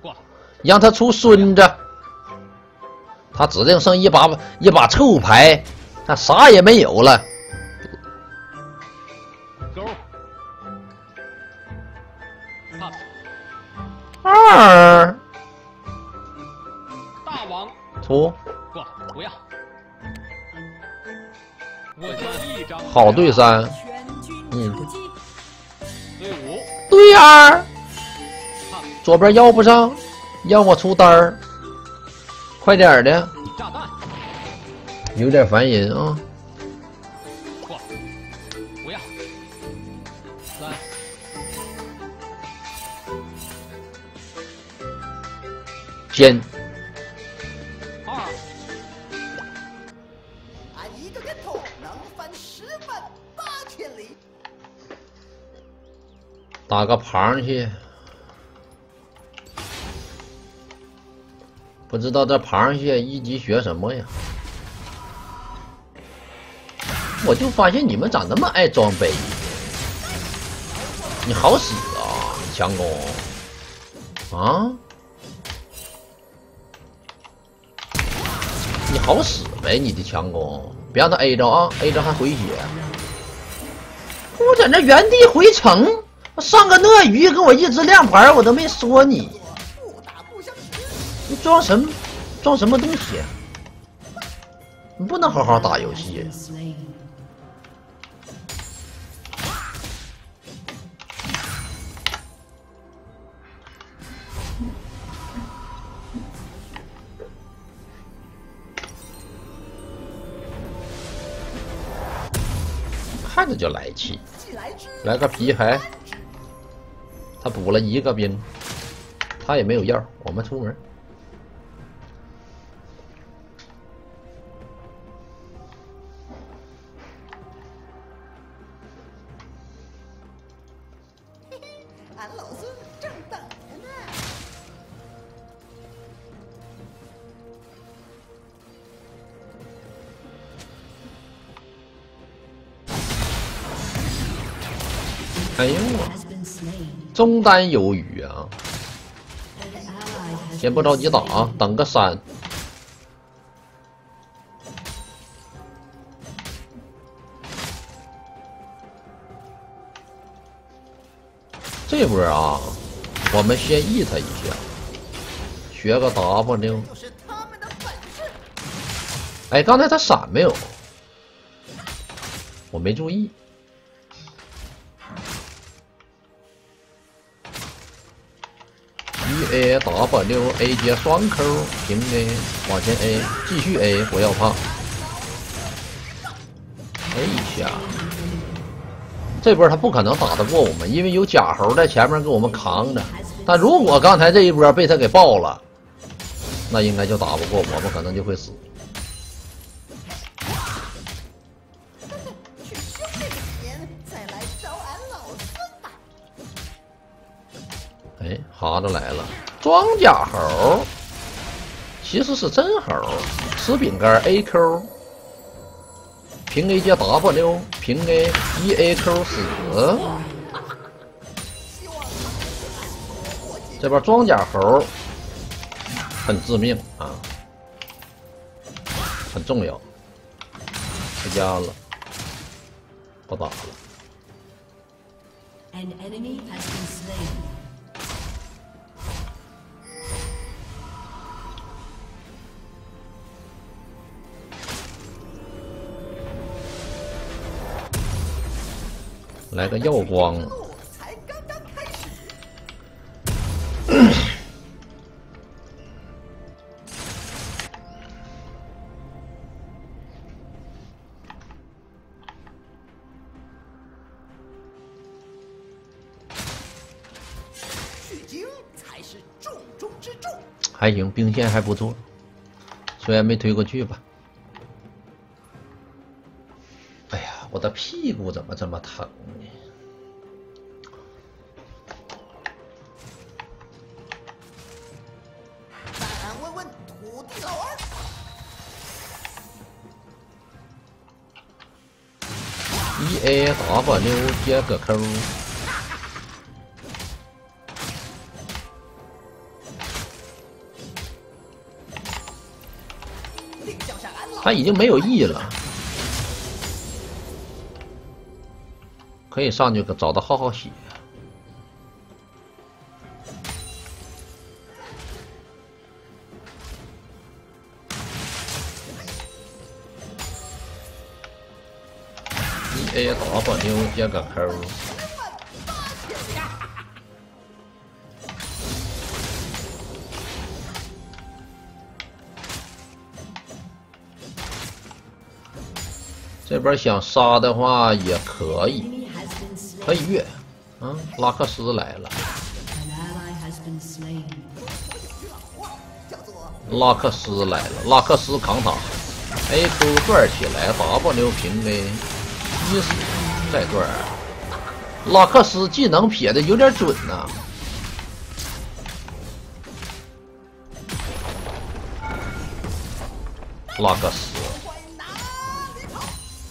让他出孙子。他指定剩一把臭牌，他啥也没有了。二大王出不要，我就一张好对三， 对五对二，左边要不上，让我出单儿，快点的， 炸弹， 有点烦人啊。 不要，三先二俺一个跟头能翻10万8千里。 打个螃蟹，不知道这螃蟹一级学什么呀？我就发现你们咋那么爱装备？你好使啊，强攻啊！你好使呗，你的强攻，别让他 A 着啊 ，A 着还回血。我在那原地回城，上个鳄鱼跟我一直亮牌，我都没说你。 不打不相识。 你装什么东西？你不能好好打游戏。看着就来气，来个皮牌，他补了一个兵，他也没有药，我们出门。 俺老孙正等着呢。 哎呦我，中单有余啊！先不着急打啊，等个3。这波啊，我们先 E 他一下，学个 W。哎，刚才他闪没有？我没注意。A W A 接双扣，平 A 往前 A， 继续 A， 不要怕。A 一下，这波他不可能打得过我们，因为有假猴在前面给我们扛着。但如果刚才这一波被他给爆了，那应该就打不过我们，可能就会死。 去修这个钱，再来找俺老孙吧。 哎，哈子来了，装甲猴，其实是真猴，吃饼干 AQ， 平 A 接 W， 平 A 1AQ 死。这边装甲猴很致命啊，很重要。回家了，不打了。 An enemy has been slain. 来个耀光， 才刚刚开始。取经才是重中之重。 还行，兵线还不错，虽然没推过去吧。哎呀，我的屁股怎么这么疼呢？ 俺问问土地老儿。 1AW 接个扣， 他已经没有 E 了，可以上去找他耗耗血。EAW 接个 Q。 这边想杀的话也可以， Enemy has been slain. 可以越。嗯，拉克斯来了， An ally has been slain. 叫做拉克斯来了，拉克斯扛塔 ，AQ 转起来 ，W 平 A， 一死再转。拉克斯技能撇的有点准呐、拉克斯。 往哪里跑？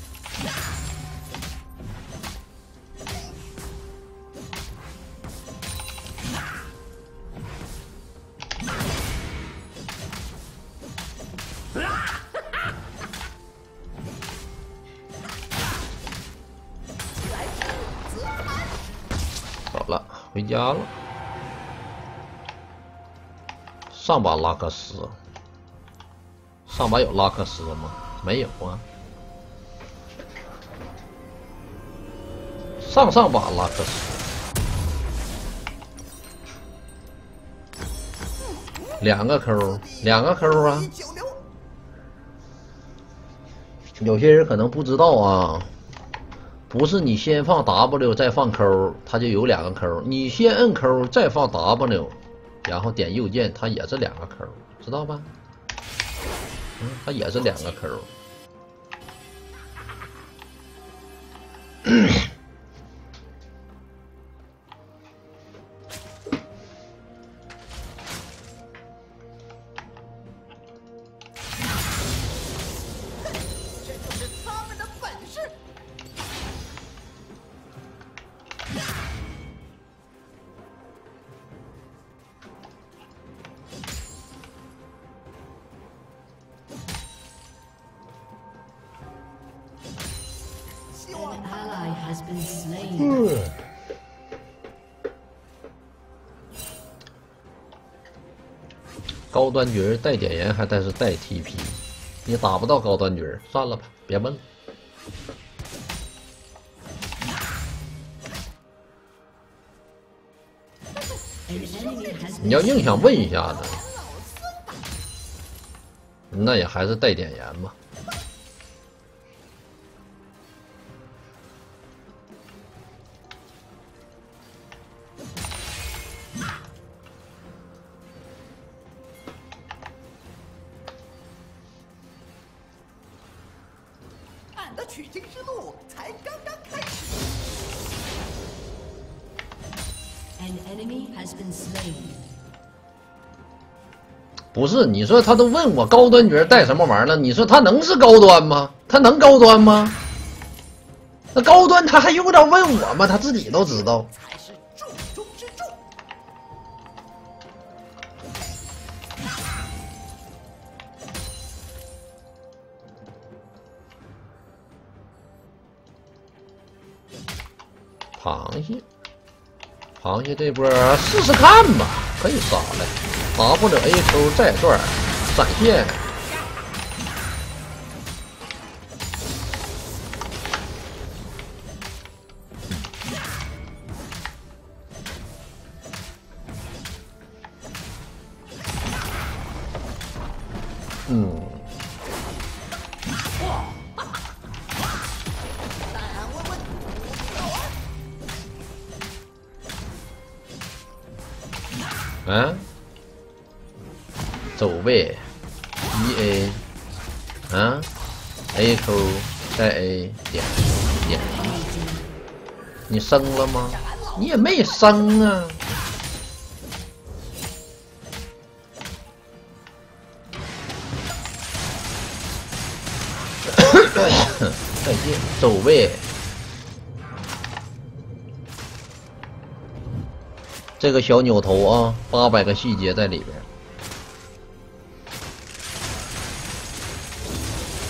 走了，回家了。上把拉克斯，上把有拉克斯吗？没有啊。上把拉克斯，两个 Q， 两个 Q 啊。 九流， 有些人可能不知道啊。 不是你先放 W 再放 Q， 它就有两个 Q。你先摁 Q 再放 W， 然后点右键，它也是两个 Q， 知道吧？嗯，它也是两个 Q。 这就是他们的本事。希 An 望 ally has been slain. 高端局带点燃还带是带 TP， 你打不到高端局，算了吧，别问了。 An enemy has 你 been 要硬 slain. 想问一下子，那也还是带点燃吧。 俺的取经之路才刚刚开始。 An enemy has been slain. 不是，你说他都问我高端角带什么玩意儿了？你说他能是高端吗？他能高端吗？那高端他还用得着问我吗？他自己都知道。 才是重中之重。 螃蟹，螃蟹这波试试看吧，可以杀来。WAQ 再转闪现。嗯， 但问问啊，走呗，EA，啊，AQ 再 A 点，你升了吗？你也没升啊。再见，走呗。这个小扭头啊，800个细节在里边。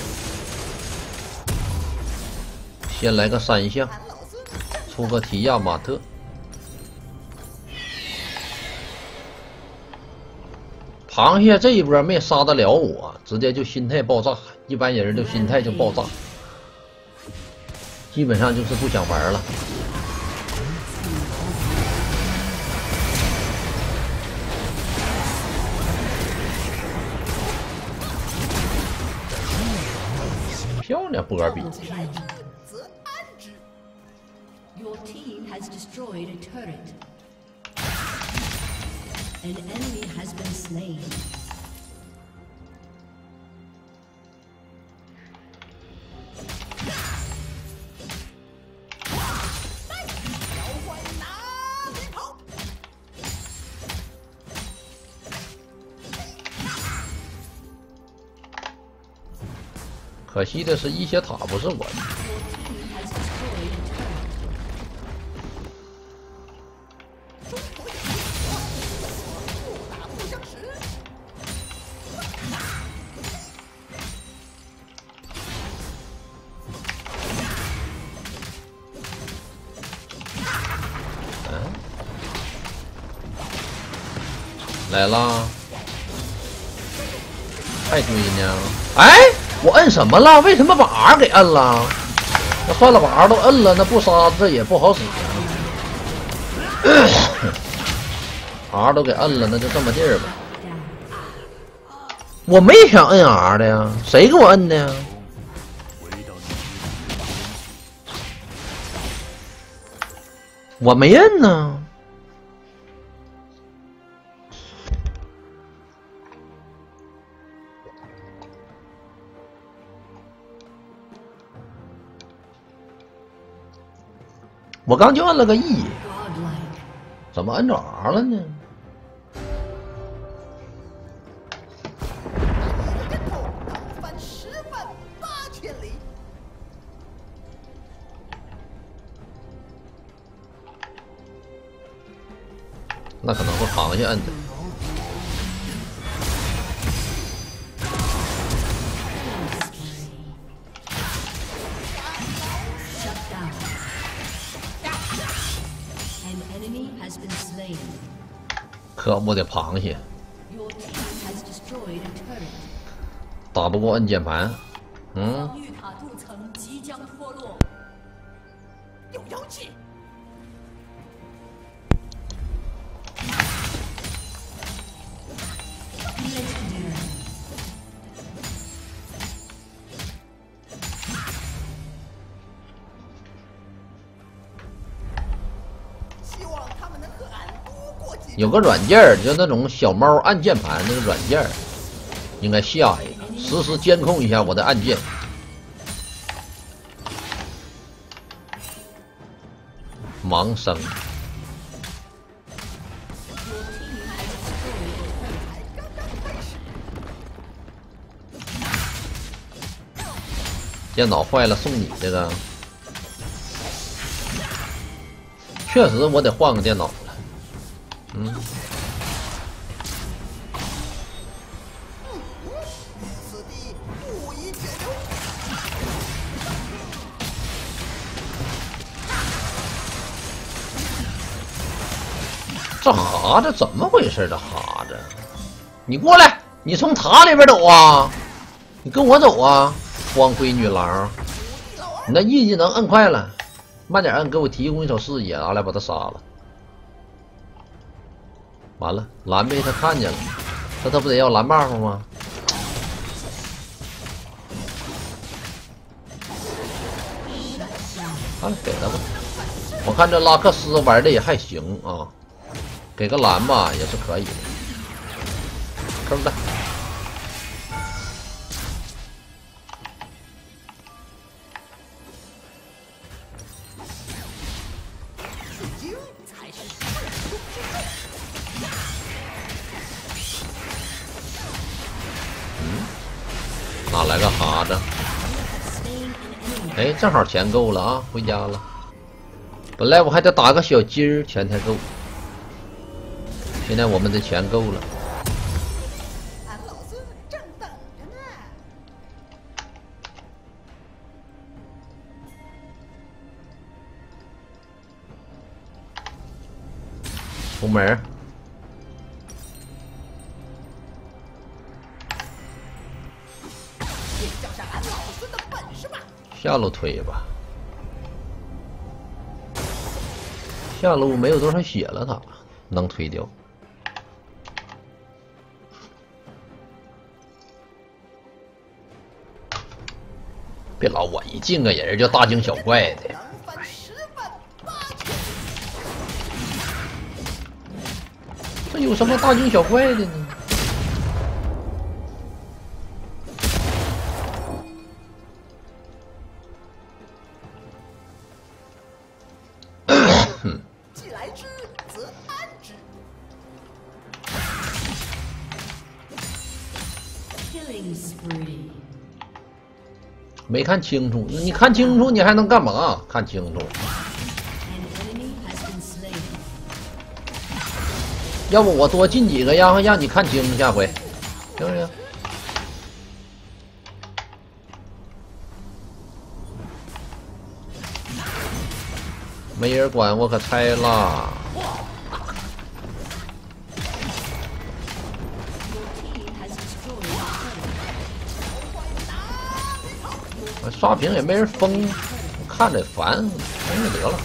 先来个3项，出个提亚马特。螃蟹这一波没杀得了我，直接就心态爆炸。一般人就心态就爆炸，基本上就是不想玩了。漂亮，波比。 Your team has destroyed a turret. An enemy has been slain. 可惜的是，一血塔不是我的。 来啦！还追呢？哎，我摁什么了？为什么把 R 给摁了？那算了，把 R 都摁了，那不杀这也不好使啊。R 都给摁了，那就这么地儿吧。我没想摁 R 的呀，谁给我摁的呀？我没摁呢。 我刚就按了个 E， 怎么摁着 R 了呢？ 跟头能翻10万8千里。 那可能是螃蟹摁的。可恶的螃蟹，打不过摁键盘。嗯。 绿塔镀层即将脱落。 有妖气。希望他们能和俺多过几。 有个软件儿，就那种小猫按键盘那个软件儿，应该下一个，实时监控一下我的按键。盲僧。 电脑坏了送你这个，确实我得换个电脑了。嗯， 此地不宜久留。 这哈子怎么回事？这哈子，你过来，你从塔里边走啊！你跟我走啊！ 光辉女郎，你那 E 技能摁快了，慢点摁，给我提供一手视野，俺俩把他杀了。完了，蓝被他看见了，他不得要蓝 buff 吗？好了，给他吧。我看这拉克斯玩的也还行啊，给个蓝吧也是可以的。坑的。 哪来个哈子？哎，正好钱够了啊，回家了。本来我还得打个小鸡儿，钱才够。现在我们的钱够了。 俺老孙正等着呢。 出门。 交上俺老孙的本事吧！ 下路推吧，下路没有多少血了，他能推掉。别老我一进个人就大惊小怪的。 能翻10万8千里。 这有什么大惊小怪的呢？ 既来之，则安之。 Killing spree. 没看清楚，你看清楚，你还能干嘛？看清楚， An enemy has been slain. 要不我多进几个，让你看清，下回行不行？没人管我可拆啦！ Your team has destroyed a turret. 我刷屏也没人封，看着烦，封就得了。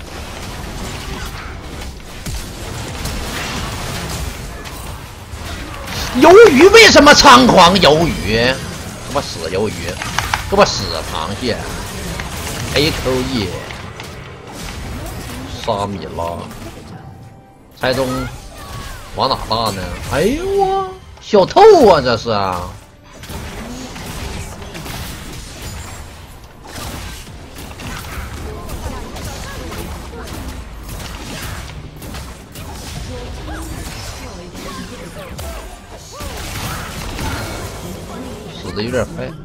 鱿鱼为什么猖狂？鱿鱼，他妈死鱿鱼，他妈死螃蟹 ，AQE， 沙米拉，猜中往哪大呢？哎呦我小透啊，这是啊！ 死的有点快。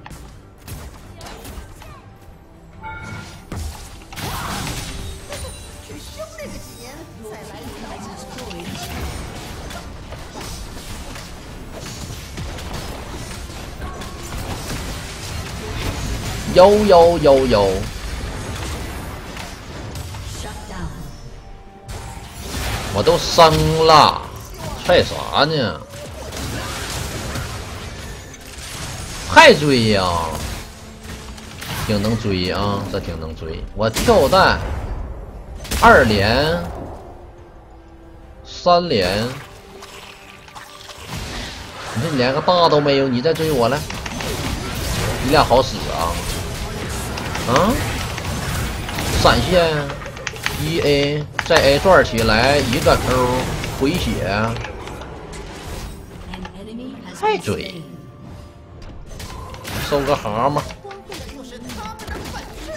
去修炼个几年，再来领导。 有。 Shut down. 我都升了，踹啥呢？还追呀、挺能追啊，这挺能追。我跳弹2连、3连，你这连个大都没有，你再追我来，你俩好使啊！啊，闪现。 1A 再 A 转起来，一个 Q 回血， An enemy has 再 been 追 slain. 收个蛤蟆。 光顾的就是他们的本事。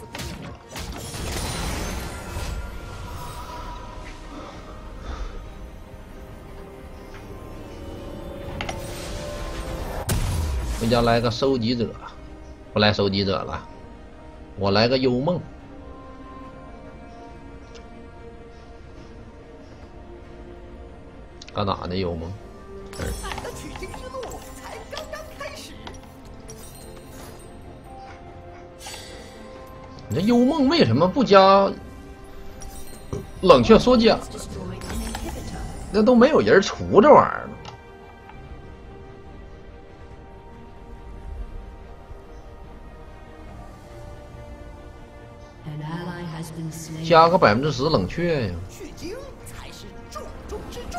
回家来个收集者，不来收集者了，我来个幽梦。 干哪呢？幽梦？ 俺的取经之路才刚刚开始。 你这幽梦为什么不加冷却缩减？ Destroyed an inhibitor. 那都没有人出这玩意儿。 An ally has been slain. 加个10%冷却呀！ 取经才是重中之重。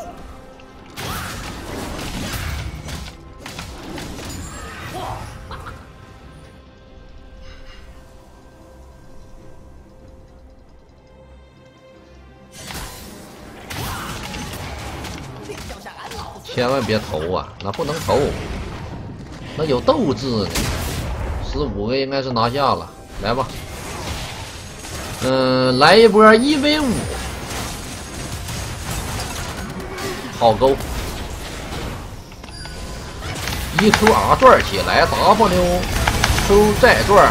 另交上俺老孙。 千万别投啊，那不能投，那有斗志呢。15个应该是拿下了，来吧。来一波1v5，好勾。1QR 转起来 ，WQ 再转，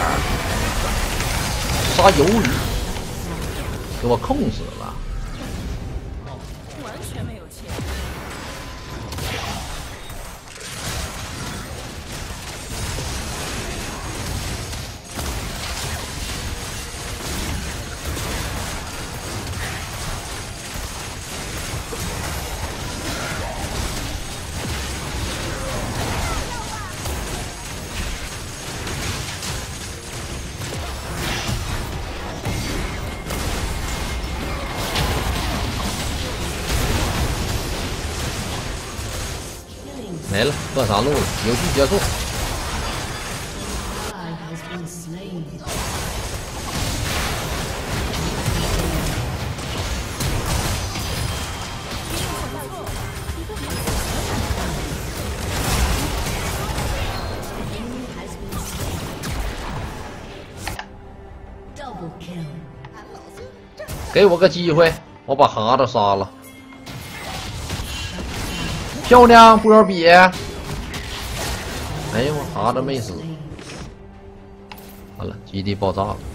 杀鱿鱼，给我控死了。 完全没有钱。 没了，断3路了，游戏结束。 Ally has been slain. Double kill. 给我个机会，我把蛤蟆杀了。漂亮，波比。哎呦，蛤蟆没死。完了，基地爆炸了。